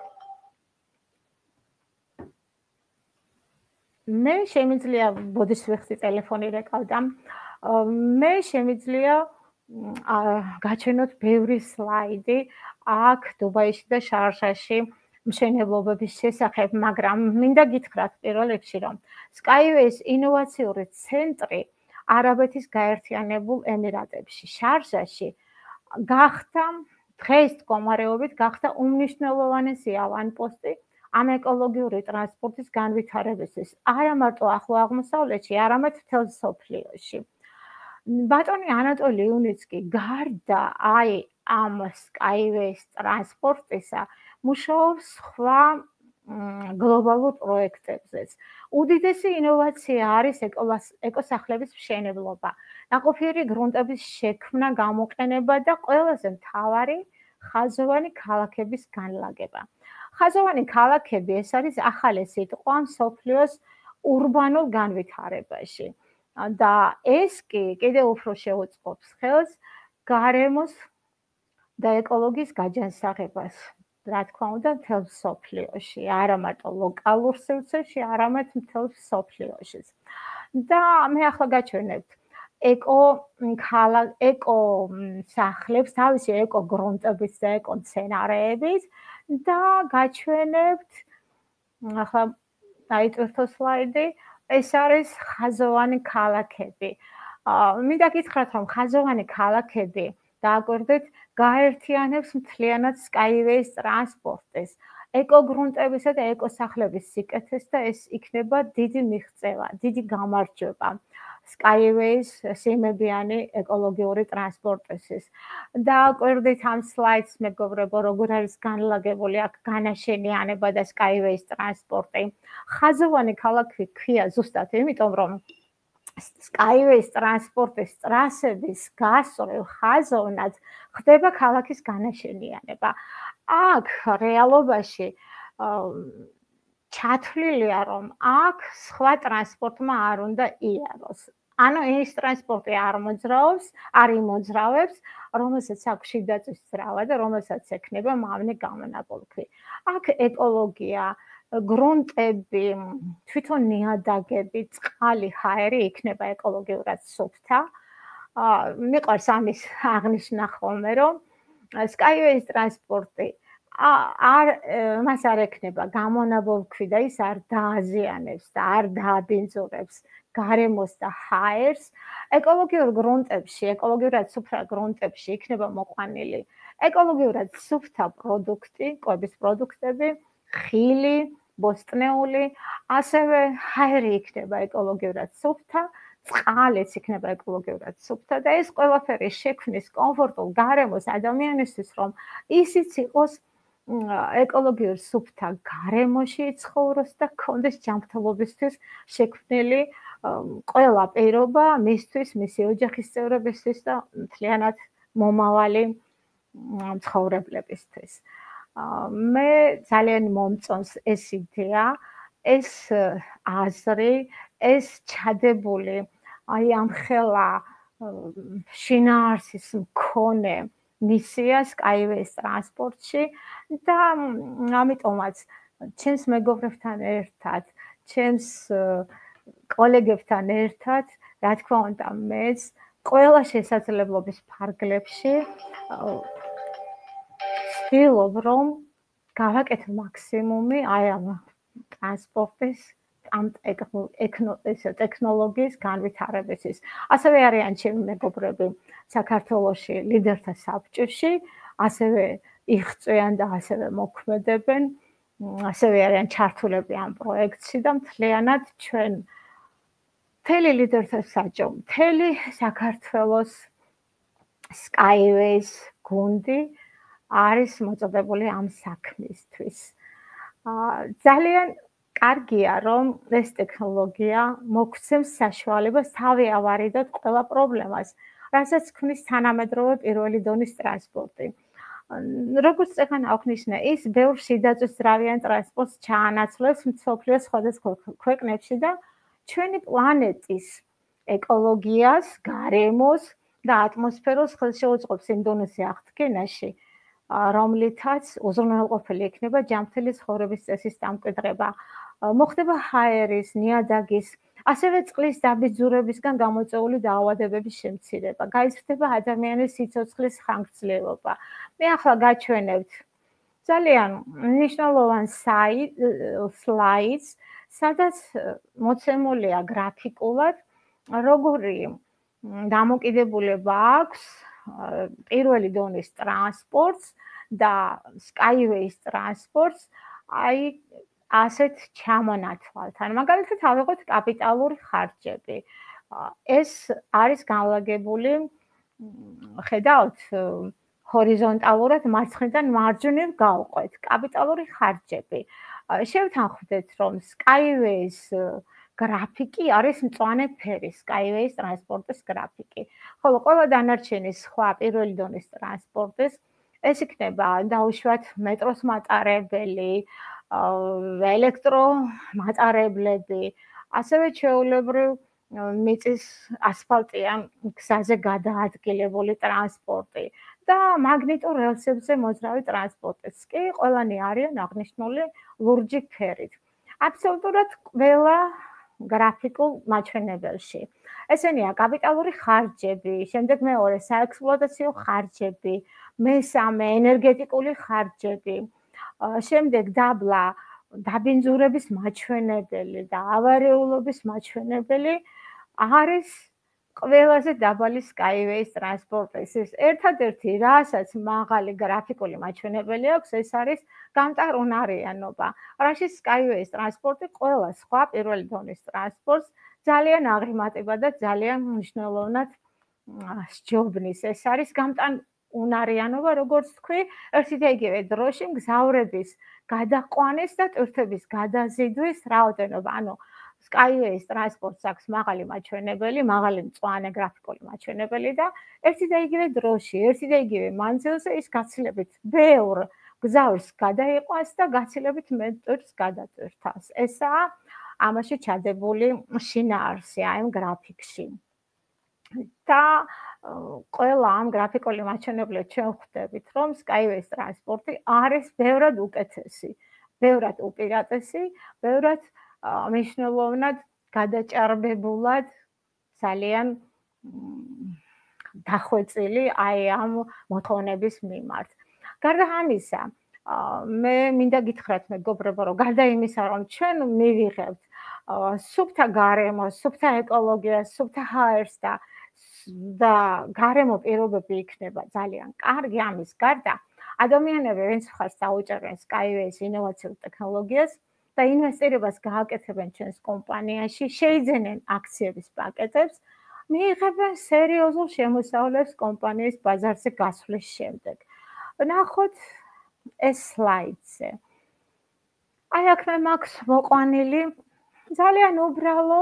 მე შემიძლია ბოდის ვიხსნი ტელეფონი რეკავდა. მე შემიძლია გაჩვენოთ ბევრი სლაიდი აქ დუბაიში და შარჟაში მშენებლობების შესახებ, მაგრამ მინდა გითხრათ პირველ რიგში, რომ SkyWay-ს ინოვაციური ცენტრი არაბეთის გაერთიანებულ ემირატებში, შარჟაში გახდა დღეს მდგომარეობით გახდა უმნიშვნელოვანესი ავანპოსტი ამ ეკოლოგიური ტრანსპორტის განვითარებისთვის, არა მარტო ახლო აღმოსავლეთში, არამედ მთელ მსოფლიოში. ბატონი ანატოლი იუნიცკი გარდა აი ამ SkyWay-ს ტრანსპორტისა მუშაობს სხვა გლობალურ პროექტებზეც. უდიდესი ინოვაცია არის ეკოსახლების მშენებლობა, ნაყოფიერი გრუნტების შექმნა, გამოყენება და ყველაზე მთავარი ხაზოვანი ქალაქების განლაგება. ხაზოვანი ქალაქები ეს არის ახალი სიტყვა მსოფლიოს ურბანულ განვითარებაში. და ეს კი კიდევ უფრო შეუწყობს ხელს გარემოს და ეკოლოგიის გაჯანსაღებას. რა თქმა უნდა, მთელ მსოფლიოში, არა მარტო ლოკალურ სივრცეში, არამედ მთელ მსოფლიოშიც. და მე ახლა გაჩვენებთ ეკო ეკო სახლებს, თავისი ეკო გრუნტებით და ეკო მცენარეებით და გაჩვენებთ ახლა დაიტვირთო სლაიდი, ეს არის ხაზოვანი ქალაქები. მინდა გითხრათ, რომ ხაზოვანი ქალაქები დააკვირდით გაერთიანებს მთლიანად SkyWay-ს ტრანსპორტის ეკოგრუნტებისა და ეკოსახლების სიკეთეს და ეს იქნება დიდი მიღწევა, დიდი გამარჯვება SkyWay-ს სიმებიანი ეკოლოგიური ტრანსპორტისის. დააკვირდით ამ სლაიდს, მეგობრებო, როგორ არის განლაგებული აქ განაშენიანება და SkyWay-ს ტრანსპორტი. ხაზოვანი ქალაქი ქვია ზუსტად იმიტომ, რომ SkyWay-ს ტრანსპორტის ტრასების გასწვრივ ხაზოვნად ხდება ქალაქის განაშენიანება. აქ რეალობაში ჩათვლილია, რომ აქ სხვა ტრანსპორტმა არ უნდა იაროს. ანუ ის ტრანსპორტი არ მოძრაობს, არ იმოძრავებს, რომელსაც აქვს შიდაწვის ძრავა და რომელსაც ექნება მავნე გამონაბოლქვი. აქ ეკოლოგია, გრუნტები, თვითონ ნიადაგები, წყალი, ჰაერი იქნება ეკოლოგიურად სუფთა. მიყვარს ამის აღნიშნა ხოლმე, რომ SkyWay-ს ტრანსპორტი არ მას არ ექნება გამონაბოლქვი და ის არ დააზიანებს და არ დააბინძურებს გარემოს და ჰაერს. ეკოლოგიურ გრუნტებში, ეკოლოგიურად სუფთა გრუნტებში იქნება მოყვანილი ეკოლოგიურად სუფთა პროდუქტი, კვების პროდუქტები, ხილი, ბოსტნეული, ასევე ჰაერი იქნება ეკოლოგიურად სუფთა, წყალიც იქნება ეკოლოგიურად სუფთა და ეს ყველაფერი შექმნის კომფორტულ გარემოს ადამიანისთვის, რომ ისიც იყოს ეკოლოგიურ სუფთა გარემოში იცხოვროს და ქონდეს ჯანმრთელობისთვის შექმნილი ყველა პირობა მისთვის, მისი ოჯახის წევრებისთვის და მთლიანად მომავალი მცხოვრებლებისთვის. მე ძალიან მომწონს ეს იდეა, ეს აზრი, ეს ჩადებული აი ამ ხელა შინაარსის მქონე მისია SkyWay-ს ტრანსპორტში და ამიტომაც ჩემს მეგობრებთან ერთად, ჩემს კოლეგებთან ერთად, რა თქმა უნდა, მეც ყველა შესაძლებლობის ფარგლებში ვცდილობ, რომ გავაკეთო მაქსიმუმი აი ამ ტრანსპორტის ამ ტექნოლოგიის განვითარებისთვის. ასევე არიან ჩემი მეგობრები საქართველოში ლიდერთა საბჭოში, ასევე იღწვიან და ასევე მოქმედებენ, ასევე არიან ჩართულები ამ პროექტში და მთლიანად ჩვენ მთელი ლიდერთა საბჭო, მთელი საქართველოს SkyWay-ს გუნდი არის მოწოდებული ამ საქმისთვის. ძალიან კარგია, რომ ეს ტექნოლოგია მოგცემს საშუალებას თავი ავარიდოთ ყველა პრობლემას, რასაც ქმნის თანამედროვე პირველი დონის ტრანსპორტი. როგორც წეგან აღნიშნა, ის ბევრ შიდაწვის ძრავიან ტრანსპორტს ჩაანაცვლებს მსოფლიოს სხვადასხვა ქვეყნებში და ჩვენი პლანეტის ეკოლოგიას, გარემოს და ატმოსფეროს ხელს შეუწყობს იმ დონეზე აღდგენაში, რომლითაც უზრუნველყოფილი იქნება ჯანმრთელი ცხოვრების წესის დამკვიდრება. მოხდება ჰაერის, ნიადაგის, ასევე წყლის დაბინძურებისგან გამოწვეული დაავადებების შემცირება. გაიზრდება ადამიანის სიცოცხლის ხანგრძლივობა. მე ახლა გაჩვენებთ ძალიან მნიშვნელოვან სლაიდს, სადაც მოცემულია გრაფიკულად, როგორი დამოკიდებულება აქვს პირველი დონის ტრანსპორტს და SkyWay-ს ტრანსპორტს აი ასეთ ჩამონათვალთან. მაგალითად, ავიღოთ კაპიტალური ხარჯები. ეს არის განლაგებული, ხედავთ, ჰორიზონტალურად მარცხნიდან მარჯვნივ გავყვეთ. კაპიტალური ხარჯები. შევთანხმდეთ, რომ SkyWay-ს გრაფიკი არის მწვანე ფერის, SkyWay-ს ტრანსპორტის გრაფიკი. ხოლო ყველა დანარჩენი სხვა პირველი დონის ტრანსპორტის ეს იქნება დაუშვათ მეტროს მატარებელი, ელექტრომატარებლები, ასევე ჩვეულებრივ მიწის ასფალტიან გზაზე გადაადგილებული ტრანსპორტი და მაგნიტურ რელსებზე მოძრავი ტრანსპორტიც კი ყველანი არიან აღნიშნული ლურჯი ფერით. აბსოლუტურად ყველა გრაფიკულ მაჩვენებელში. ესენია კაპიტალური ხარჯები, შემდეგ მეორე საექსპლუატაციო ხარჯები, მესამე ენერგეტიკული ხარჯები, შემდეგ დაბლა დაბინძურების მაჩვენებელი და ავარიულობის მაჩვენებელი არის ყველაზე დაბალი SkyWay-ს ტრანსპორტის ერთადერთი, რასაც მაღალი გრაფიკული მაჩვენებელი აქვს, ეს არის გამტარუნარიანობა. რაშიც SkyWay-ს ტრანსპორტი ყველა სხვა პირველი დონის ტრანსპორტს ძალიან აღემატება და ძალიან მნიშვნელოვნად სჯობნის. ეს არის გამტარუნარიანობა, როგორც თქვი, ერთი და იგივე დროში მგზავრების გადაყვანის და ტვირთების გადაზიდვის რაოდენობა. ანუ SkyWay-ს ტრანსპორტს აქვს მაღალი მაჩვენებელი, მაღალი მწვანე გრაფიკული მაჩვენებელი და ერთი და იგივე დროში, ერთი და იგივე მანძილზე ის გაცილებით ბევრ გზავრს გადაიყვანს და გაცილებით მეტ ტვირთს გადატვირთავს. ესაა ამაში ჩადებული შინაარსი ამ გრაფიკში. და ყველა ამ გრაფიკული მაჩვენებლით ჩვენ ხვდებით, რომ SkyWay-ს ტრანსპორტი არის ბევრად უკეთესი, ბევრად უპირატესი, ბევრად მნიშვნელოვნად გადაჭარბებულად ძალიან დახვეწილი აი ამ მოთხოვნების მიმართ. გარდა ამისა, მე მინდა გითხრათ მეგობრებო, რომ გარდა იმისა, რომ ჩვენ მივიღებთ სუფთა გარემოს, სუფთა ეკოლოგიას, სუფთა ჰაერს და და გარემო პირობები იქნება ძალიან კარგი, ამის გარდა ადამიანები, ვინც მხარს დაუჭერენ SkyWay-ს ინოვაციურ ტექნოლოგიას და ინვესტირებას გააკეთებენ ჩვენს კომპანიაში, შეიძენენ აქციების პაკეტებს, მიიღებენ სერიოზულ შემოსავლებს კომპანიის ბაზარზე გასვლის შემდეგ. ნახოთ ეს სლაიდზე. აი აქ მე მაქვს მოყვანილი ძალიან უბრალო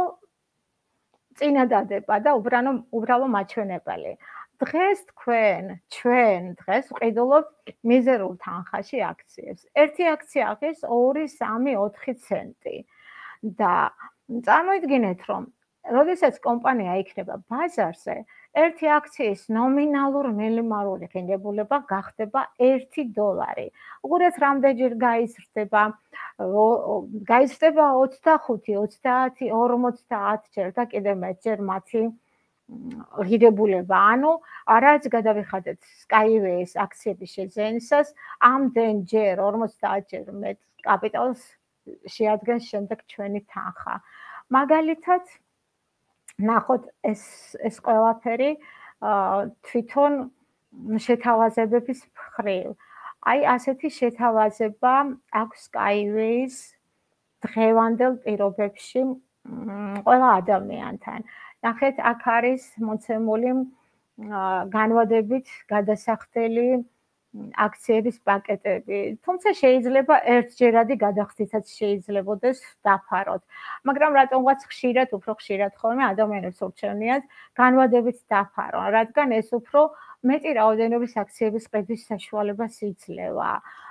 წინადადება და უბრალო უბრალო მაჩვენებელი. დღეს თქვენ, ჩვენ დღეს ვყიდულობთ მიზერულ თანხაში აქციებს. ერთი აქცია არის ორი, სამი, ოთხი ცენტი. და წარმოიდგინეთ, რომ როდესაც კომპანია იქნება ბაზარზე, ერთი აქციის ნომინალურ მილიმარული ღირებულება გახდება ერთი დოლარი. უყურეთ, რამდენჯერ გაიზრდება, გაიზრდება ოცდახუთი, ოცდაათი, ორმოცდაათი ჯერ და კიდევ მეტჯერ მათი ღირებულება. ანუ რაც გადავიხადეთ SkyWay-ს აქციების შეძენისას, ამდენჯერ, ორმოცდაათჯერ მეტ კაპიტალს შეადგენს შემდეგ ჩვენი თანხა. მაგალითად, ნახოთ ეს ეს ყველაფერი თვითონ შეთავაზებების მხრივ. აი ასეთი შეთავაზება აქვს SkyWay-ს დღევანდელ პირობებში ყველა ადამიანთან. ნახეთ, აქ არის მოცემული განვადებით გადასახდელი აქციების პაკეტები. თუმცა შეიძლება ერთჯერადი გადახდითაც შეიძლებოდეს დაფაროთ. მაგრამ რატომღაც ხშირად, უფრო ხშირად ხოლმე ადამიანებს ურჩევნიათ განვადებით დაფარონ, რადგან ეს უფრო მეტი რაოდენობის აქციების ყიდვის საშუალებას იძლევა.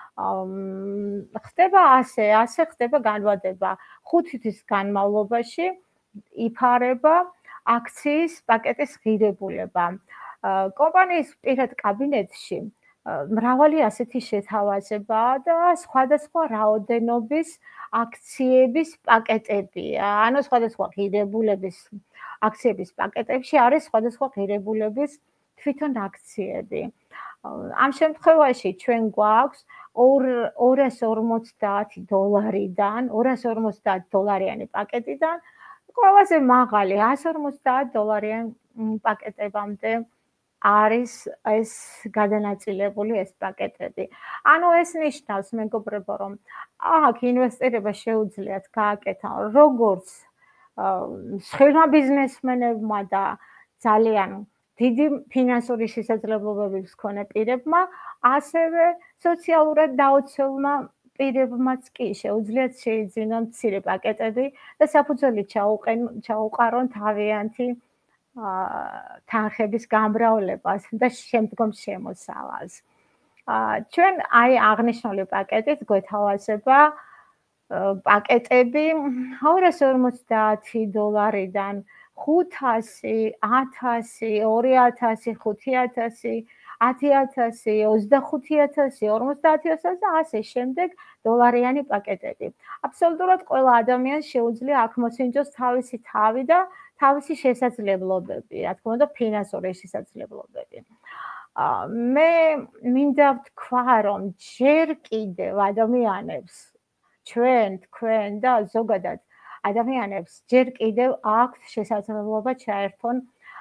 ხდება ასე, ასე ხდება განვადება. ხუთი თვის განმავლობაში იფარება აქციის პაკეტის ღირებულება. კომპანიის პირად კაბინეტში მრავალი ასეთი შეთავაზებაა და სხვადასხვა რაოდენობის აქციების პაკეტებია. ანუ სხვადასხვა ღირებულების აქციების პაკეტებში არის სხვადასხვა ღირებულების თვითონ აქციები. ამ შემთხვევაში ჩვენ გვაქვს ორას ორმოცდაათი დოლარიდან, ორას ორმოცდაათი დოლარიანი პაკეტიდან ყველაზე მაღალი ას ორმოცდაათი დოლარიან პაკეტებამდე არის ეს გადანაწილებული ეს პაკეტები. ანუ ეს ნიშნავს, მეგობრებო, რომ აქ ინვესტირება შეუძლიათ გააკეთონ როგორც მსხვილმა ბიზნესმენებმა და ძალიან დიდი ფინანსური შესაძლებლობების მქონე პირებმა, ასევე სოციალურად დაუცველმა პირებმაც კი შეუძლიათ შეიძინონ მცირე პაკეტები და საფუძველი ჩაუყარონ თავიანთი თანხების გამრავლებას და შემდგომ შემოსავალს. ჩვენ აი აღნიშნული პაკეტით გვეთავაზება პაკეტები ორას ორმოცდაათი დოლარიდან ხუთასი, ათასი, ორი ათასი, ხუთი ათასი, ათი ათასი, ოცდახუთი ათასი, ორმოცდაათი ათასი და ასე შემდეგ დოლარიანი პაკეტები. აბსოლუტურად ყველა ადამიანს შეუძლია აქ მოსინჯოს თავისი თავი და თავისი შესაძლებლობები, რა თქმა უნდა, ფინანსური შესაძლებლობები. მე მინდა ვთქვა, რომ ჯერ კიდევ ადამიანებს, ჩვენ, თქვენ და ზოგადად ადამიანებს ჯერ კიდევ აქვთ შესაძლებლობა ჩაერთონ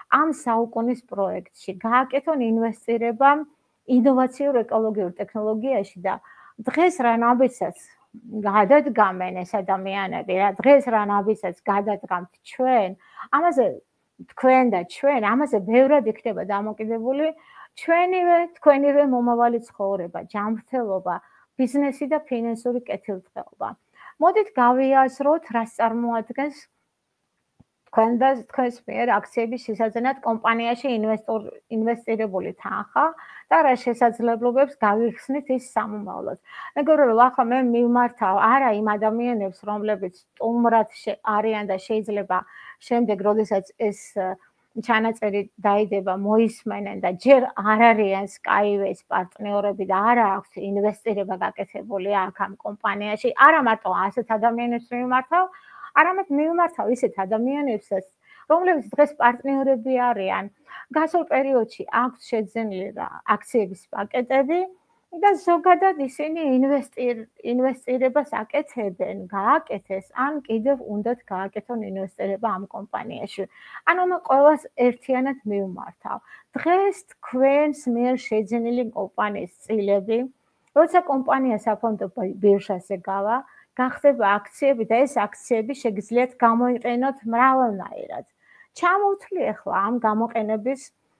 ამ საუკუნის პროექტში, გააკეთონ ინვესტირება ინოვაციურ ეკოლოგიურ ტექნოლოგიაში და დღეს რა ნაბიჯსაც გადადგამენ ეს ადამიანები, რა დღეს რა ნაბიჯსაც გადადგამთ ჩვენ, ამაზე თქვენ და ჩვენ, ამაზე ბევრად იქნება დამოკიდებული ჩვენივე, თქვენივე მომავალი ცხოვრება, ჯანმრთელობა, ბიზნესი და ფინანსური კეთილდღეობა. მოდით გავიაზროთ, რას წარმოადგენს თქვენ და თქვენს მიერ აქციების შესაძენად კომპანიაში ინვესტირებული თანხა და რა შესაძლებლობებს გავიხსნით ის სამომავლოდ. მეგობრებო, ახლა მე მივმართავ არა იმ ადამიანებს, რომლებიც სტუმრად არიან და შეიძლება შემდეგ, როდესაც ეს ჩანაწერი დაიდება, მოისმენენ და ჯერ არ არიან SkyWay-ს პარტნიორები და არა აქვს ინვესტირება გაკეთებული აქ ამ კომპანიაში. არა მარტო ასეთ ადამიანებს მივმართავ, არამედ მივმართავ ისეთ ადამიანებსაც, რომლებიც დღეს პარტნიორები არიან. გასულ პერიოდში აქვს შეძენილი აქციების პაკეტები და ზოგადად ისინი ინვესტირებას აკეთებენ, გააკეთეს, ან კიდევ უნდათ გააკეთონ ინვესტირება ამ კომპანიაში. ანუ მე ყველას ერთიანად მივმართავ. დღეს თქვენს მიერ შეძენილი კომპანიის წილები, როცა კომპანია საფონდო ბირჟაზე გავა, გახდება აქციები და ეს აქციები შეგიძლიათ გამოიყენოთ მრავალნაირად. ჩამოვთვლი ახლა ამ გამოყენების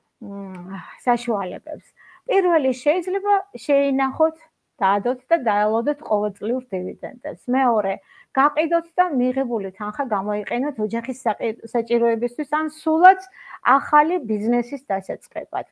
საშუალებებს. პირველი შეიძლება შეინახოთ, დაადოთ და დაელოდოთ ყოველწლიურ დივიდენდებს. მეორე, გაყიდოთ და მიღებული თანხა გამოიყენოთ ოჯახის საჭიროებისთვის ან სულაც ახალი ბიზნესის დასაწყებად.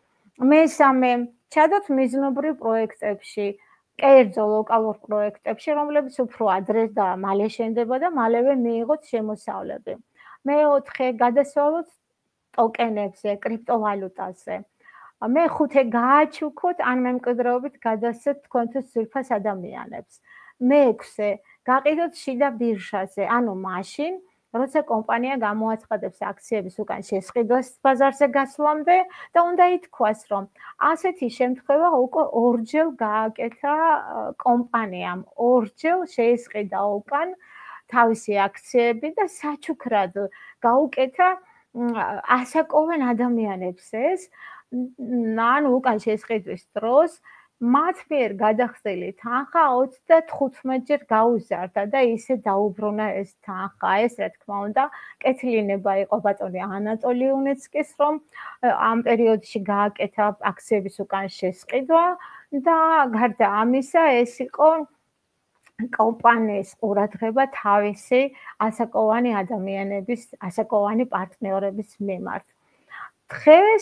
მესამე, ჩადოთ მიზნობრივ პროექტებში, კერძო ლოკალურ პროექტებში, რომლებიც უფრო ადრე და მალე შენდება და მალევე მიიღოთ შემოსავლები. მეოთხე, გადასვალოთ ტოკენებზე, კრიპტოვალუტაზე. მეხუთე, გააჩუქოთ ან მემკვიდრეობით გადასცეთ თქვენთვის ძვირფას ადამიანებს. მეექვსე, გაყიდოთ შიდა ბირჟაზე, ანუ მაშინ, როცა კომპანია გამოაცხადებს აქციების უკან შესყიდვას ბაზარზე გასვლამდე და უნდა ითქვას, რომ ასეთი შემთხვევა უკვე ორჯერ გააკეთა კომპანიამ, ორჯერ შეისყიდა უკან თავისი აქციები და საჩუქრად გაუკეთა ასაკოვან ადამიანებს ეს, ანუ უკან შესყიდვის დროს მათ მიერ გადახდილი თანხა ოცდათხუთმეტჯერ გაუზარდა და ისე დაუბრუნა ეს თანხა. ეს რა თქმა უნდა, კეთილინება იყო ბატონი ანატოლიუნეცკის, რომ ამ პერიოდში გააკეთა აქციების უკან შესყიდვა და გარდა ამისა, ეს იყო კომპანიის ყურადღება თავისი ასაკოვანი ადამიანების, ასაკოვანი პარტნიორების მიმართ. დღეს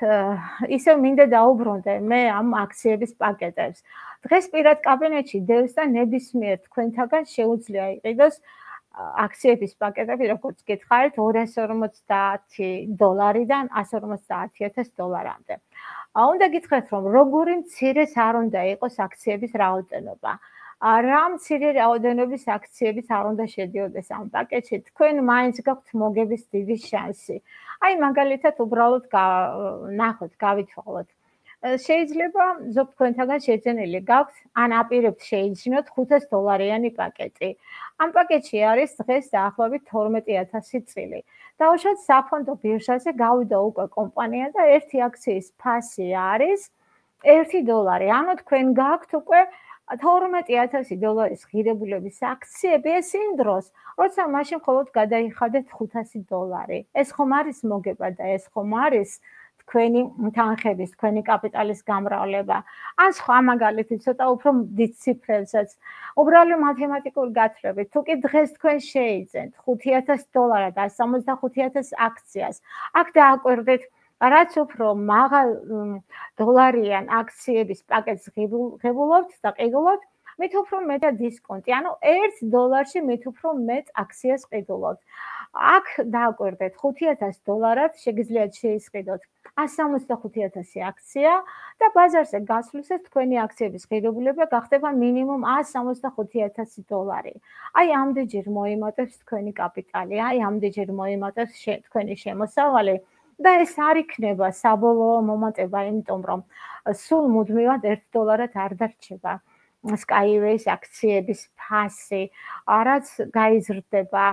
ისევ მინდა დაუბრუნდე მე ამ აქციების პაკეტებს. დღეს პირად კაბინეტში დევს და ნებისმიერ თქვენთაგან შეუძლია იყიდოს აქციების პაკეტები, როგორც გითხარით, ორას ორმოცდაათი დოლარიდან ასი ორმოცდაათი ათასი დოლარამდე. უნდა გითხრათ, რომ როგორი მცირეს არ უნდა იყოს აქციების რაოდენობა. რა მცირე რაოდენობის აქციებიც არ უნდა შედიოდეს ამ პაკეტში, თქვენ მაინც გაქვთ მოგების დიდი შანსი. აი მაგალითად უბრალოდ ნახოთ, გავითვალოთ. შეიძლება ზოგ თქვენთაგან შეძენილი გაქვთ, ან აპირებთ შეიძინოთ ხუთას დოლარიანი პაკეტი. ამ პაკეტში არის დღეს დაახლოებით თორმეტი ათასი წილი. დავუშვათ საფონდო ბირჟაზე გავიდა უკვე კომპანია და ერთი აქციის ფასი არის ერთი დოლარი. ანუ თქვენ გაქვთ უკვე თორმეტი ათასი დოლარის ღირებულების აქციები ეს იმ დროს, როცა მაშინ მხოლოდ გადაიხადეთ ხუთასი დოლარი. ეს ხომ არის მოგება და ეს ხომ არის თქვენი თანხების, თქვენი კაპიტალის გამრავლება. ან სხვა მაგალითი ცოტა უფრო დიდ ციფრებსაც. უბრალო მათემატიკური გათხრებით, თუ კი დღეს თქვენ შეიძენთ ხუთი ათასი დოლარად და სამოცდახუთი ათასი აქციას, აქ დააკვირდეთ რაც უფრო მაღალ დოლარიან აქციების პაკეტს ღებულობთ და ყიდულობთ, მით უფრო მეტად დისკონტი, ანუ ერთ დოლარში მით უფრო მეტ აქციას ყიდულობთ. აქ დააკვირდეთ ხუთი ათასი დოლარად შეგიძლიათ შეისყიდოთ ასი სამოცდახუთი ათასი აქცია და ბაზარზე გასვლისას თქვენი აქციების ღირებულება გახდება მინიმუმ ასი სამოცდახუთი ათასი დოლარი. აი ამდენჯერ მოიმატებს თქვენი კაპიტალი, აი ამდენჯერ მოიმატებს თქვენი შემოსავალი. და ეს არ იქნება საბოლოო მომატება, იმიტომ რომ სულ მუდმივად ერთ დოლარად არ დარჩება SkyWay-ს აქციების ფასი, რაც გაიზრდება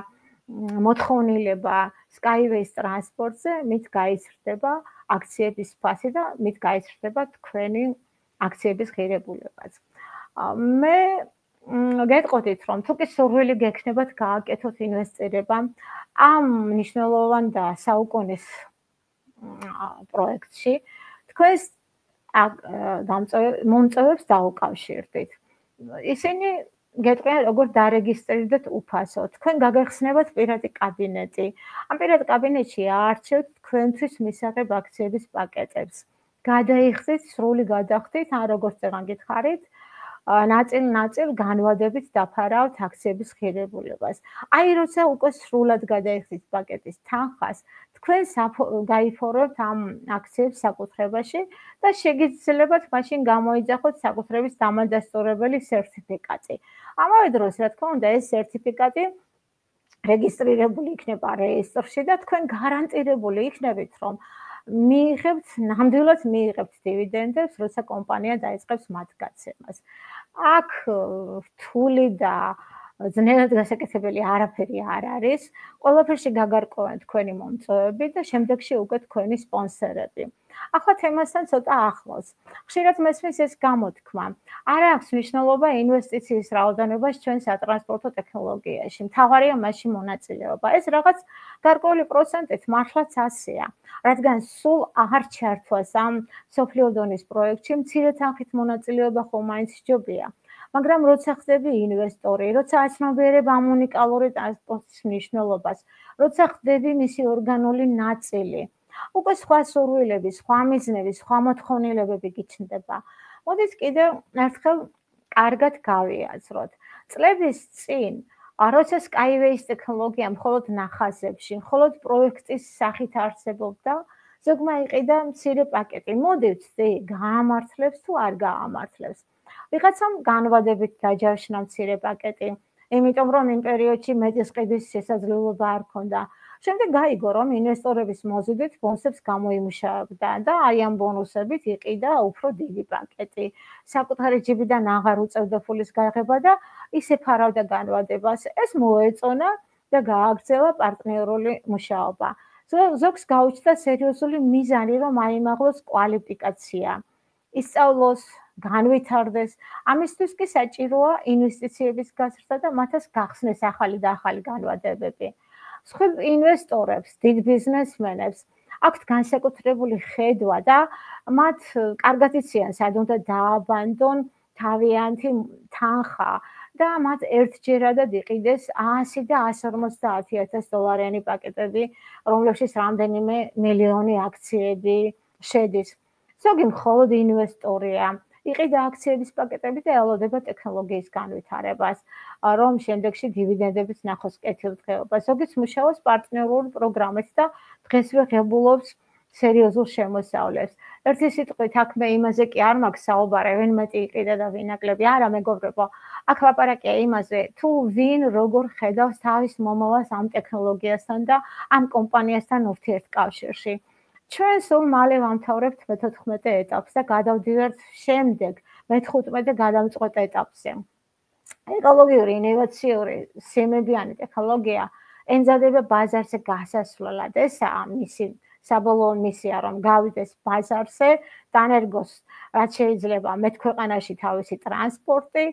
მოთხოვნილება SkyWay-ს ტრანსპორტზე, მით გაიზრდება აქციების ფასი და მით გაიზრდება თქვენი აქციების ღირებულებაც. მე გეტყოდით, რომ თუ კი სურვილი გექნებათ გააკეთოთ ინვესტირება ამ მნიშვნელოვან და საუკუნის პროექტში, თქვენს მომწევებს დაუკავშირდით. ისინი გეტყვიან, როგორ დარეგისტრირდეთ უფასო. თქვენ გაგეხსნებათ პირადი კაბინეტი. ამ პირად კაბინეტში აარჩევთ თქვენთვის მისაღებ აქციების პაკეტებს. გადაიხდით, სრული გადახდით, ან როგორც წეგან გითხარით, ნაწილ-ნაწილ განვადებით დაფარავთ აქციების ღირებულებას. აი, როცა უკვე სრულად გადაიხდით პაკეტის თანხას, თქვენ გაიფორებთ ამ აქციების საკუთრებაში და შეგიძლიათ მაშინ გამოიძახოთ საკუთრების დამადასტურებელი სერტიფიკატი. ამავე დროს, რა თქმა უნდა, ეს სერტიფიკატი რეგისტრირებული იქნება რეესტრში და თქვენ გარანტირებული იქნებით, რომ მიიღებთ, ნამდვილად მიიღებთ დივიდენდებს, როცა კომპანია დაიწყებს მათ გაცემას. აქ რთული და ძნელად გასაკეთებელი არაფერი არ არის. ყველაფერში გაგარკვევენ თქვენი მომწვევები და შემდეგში უკვე თქვენი სპონსორები. ახლა თემასთან ცოტა ახლოს. ხშირად მესმის ეს გამოთქმა. არ აქვს მნიშვნელობა ინვესტიციის რაოდენობას ჩვენ სატრანსპორტო ტექნოლოგიაში. მთავარია მასში მონაწილეობა. ეს რაღაც გარკვეული პროცენტით მართლაც ასეა. რადგან სულ აღარ ჩართვას ამ მსოფლიო დონის პროექტში მცირე თანხით მონაწილეობა ხომ მაინც სჯობია. მაგრამ როცა ხდები ინვესტორი, როცა აცნობიერებ ამ უნიკალური ტრანსპორტის მნიშვნელობას, როცა ხდები მისი ორგანული ნაწილი, უკვე სხვა სურვილები, სხვა მიზნები, სხვა მოთხოვნილებები გიჩნდება. მოდით კიდევ ერთხელ კარგად გავიაზროთ. წლების წინ, როცა SkyWay-ს ტექნოლოგია მხოლოდ ნახაზებში, მხოლოდ პროექტის სახით არსებობდა, ზოგმა იყიდა მცირე პაკეტი. მოდი ვცდი, გაამართლებს თუ არ გაამართლებს. ვიღაცამ განვადებით დაჯავშნა მცირე პაკეტი, იმიტომ რომ იმ პერიოდში მეტის ყიდის შესაძლებლობა არ ჰქონდა. შემდეგ გაიგო, რომ ინვესტორების მოზიდვით ბონუსებს გამოიმუშავებდა და აი ამ ბონუსებით იყიდა უფრო დიდი პაკეტი. საკუთარი ჯიბიდან აღარ უწევდა ფულის გაღება და ისე ფარავდა განვადებას. ეს მოეწონა და გააგრძელა პარტნიორული მუშაობა. ზოგს გაუჩნდა სერიოზული მიზანი, რომ აიმაღლოს კვალიფიკაცია, ისწავლოს, განვითარდეს. ამისთვის კი საჭიროა ინვესტიციების გაზრდა და მათაც გახსნეს ახალი და ახალი განვადებები. სხვა ინვესტორებს, დიდ ბიზნესმენებს აქვთ განსაკუთრებული ხედვა და მათ კარგად იციან, სად უნდა დააბანდონ თავიანთი თანხა და მათ ერთჯერადად იყიდეს ასი და ასი ორმოცდაათი ათასი დოლარიანი პაკეტები, რომლებშიც რამდენიმე მილიონი აქციები შედის. ზოგი მხოლოდ ინვესტორია. იყიდა აქციების პაკეტები და ელოდება ტექნოლოგიის განვითარებას, რომ შემდეგში დივიდენდებით ნახოს კეთილდღეობა. ზოგიც მუშაობს პარტნიორულ პროგრამით და დღესვე ღებულობს სერიოზულ შემოსავლებს. ერთი სიტყვით, აქ მე იმაზე კი არ მაქვს საუბარი, ვინ მეტი იყიდა და ვინ ნაკლები. არა, მეგობრებო, აქ ლაპარაკია იმაზე, თუ ვინ როგორ ხედავს თავის მომავალს ამ ტექნოლოგიასთან და ამ კომპანიასთან ურთიერთკავშირში. ჩვენ სულ მალე ვამთავრებთ მეთოთხმეტე ეტაპს და გადავდივართ შემდეგ მეთხუთმეტე გადამწყვეტ ეტაპზე. ეკოლოგიური, ინოვაციური, სიმებიანი ტექნოლოგია ემზადება ბაზარზე გასასვლელად. ესაა მისი საბოლოო მისია, რომ გავიდეს ბაზარზე, დანერგოს რაც შეიძლება მეტ ქვეყანაში თავისი ტრანსპორტი,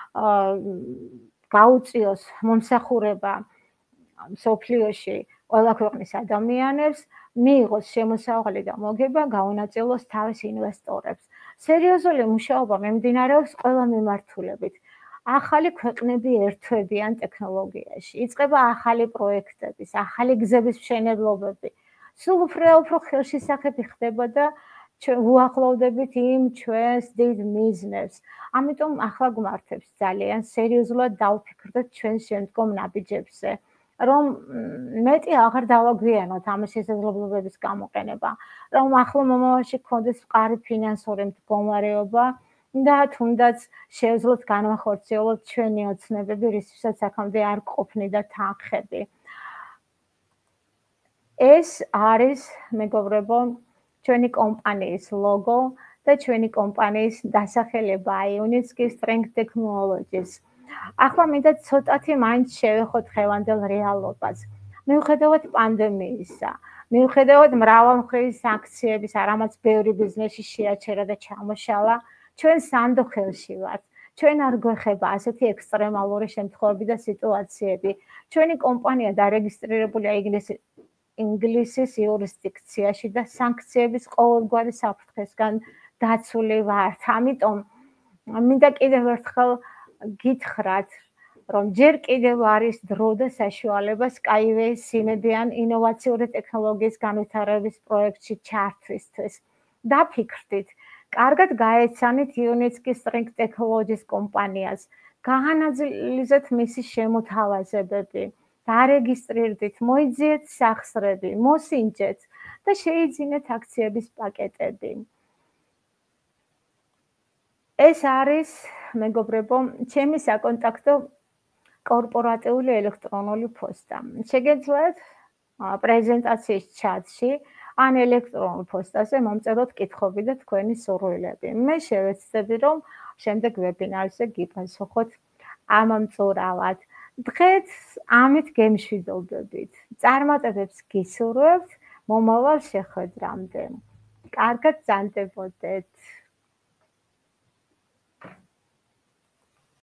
გაუწიოს მომსახურება მსოფლიოში ყველა ქვეყნის ადამიანებს, მიიღოს შემოსავალი და მოგება, გაუნაწილოს თავის ინვესტორებს. სერიოზული მუშაობა მიმდინარეობს ყველა მიმართულებით. ახალი ქვეყნები ერთვებიან ტექნოლოგიაში. იწყება ახალი პროექტების, ახალი გზების მშენებლობები. სულ უფრო უფრო ხელშესახები ხდება და უახლოვდებით იმ ჩვენს დიდ მიზნებს. ამიტომ ახლა გვმართებს ძალიან სერიოზულად დავფიქრდეთ ჩვენს შემდგომ ნაბიჯებზე. რომ მეტი აღარ დავაგვიანოთ ამ შესაძლებლობების გამოყენება, რომ ახლო მომავალში გქონდეს მყარი ფინანსური მდგომარეობა და თუნდაც შევძლოთ განვახორციელოთ ჩვენი ოცნებები, რისთვისაც აქამდე არ ყოფნიდა თანხები. ეს არის, მეგობრებო, ჩვენი კომპანიის ლოგო და ჩვენი კომპანიის დასახელება, Unitsky Strength Technologies. ახლა მინდა ცოტათი მაინც შევეხოთ ხევანდელ რეალობას. მიუხედავად პანდემიისა, მიუხედავად მრავალმხრივი სანქციების, არამაც ბევრი ბიზნესი შეაჩერა და ჩამოშალა, ჩვენ სანდო ხელში ვართ. ჩვენ არ გვეხება ასეთი ექსტრემალური შემთხვევები და სიტუაციები. ჩვენი კომპანია დარეგისტრირებულია ინგლისის იურისდიქციაში და სანქციების ყოველგვარი საფრთხესგან დაცული ვართ. ამიტომ მინდა კიდევ ერთხელ გითხრათ, რომ ჯერ კიდევ არის დრო და საშუალება SkyWay-ს სიმებიან ინოვაციური ტექნოლოგიის განვითარების პროექტში ჩართვისთვის. დაფიქრდით, კარგად გაეცანით Unitsky String Technologies კომპანიას, გაანალიზეთ მისი შემოთავაზებები, დარეგისტრირდით, მოიძიეთ სახსრები, მოსინჯეთ და შეიძინეთ აქციების პაკეტები. ეს არის, მეგობრებო, ჩემი საკონტაქტო კორპორატიული ელექტრონული პოსტა. შეგეძლოთ პრეზენტაციის ჩატში ან ელექტრონულ პოსტაზე მომწეროთ კითხვები და თქვენი სურვილები. მე შევეცდები, რომ შემდეგ ვებინარზე გიპასუხოთ ამომწურავად. დღეს ამით გემშვიდობებით. წარმატებებს გისურვებთ მომავალ შეხვედრამდე. კარგად ზანდებოდეთ.